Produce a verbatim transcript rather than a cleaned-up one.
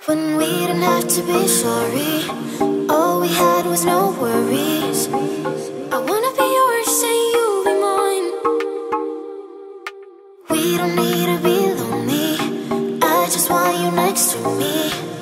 When we didn't have to be sorry, all we had was no worries. I wanna be yours and you be mine. We don't need to be lonely, I just want you next to me.